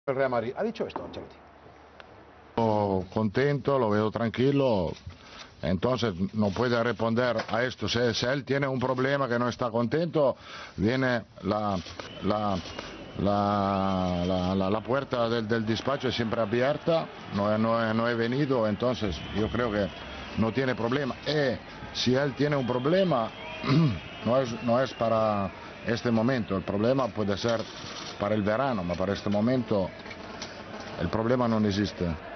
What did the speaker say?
El Real Madrid. Ha dicho esto, Ancelotti. Contento, lo veo tranquilo, entonces no puede responder a esto. Si él tiene un problema que no está contento, viene la puerta del despacho es siempre abierta, no he venido, entonces yo creo que no tiene problema. Y si él tiene un problema, no es para este momento, el problema puede ser para el verano, pero para este momento el problema no existe.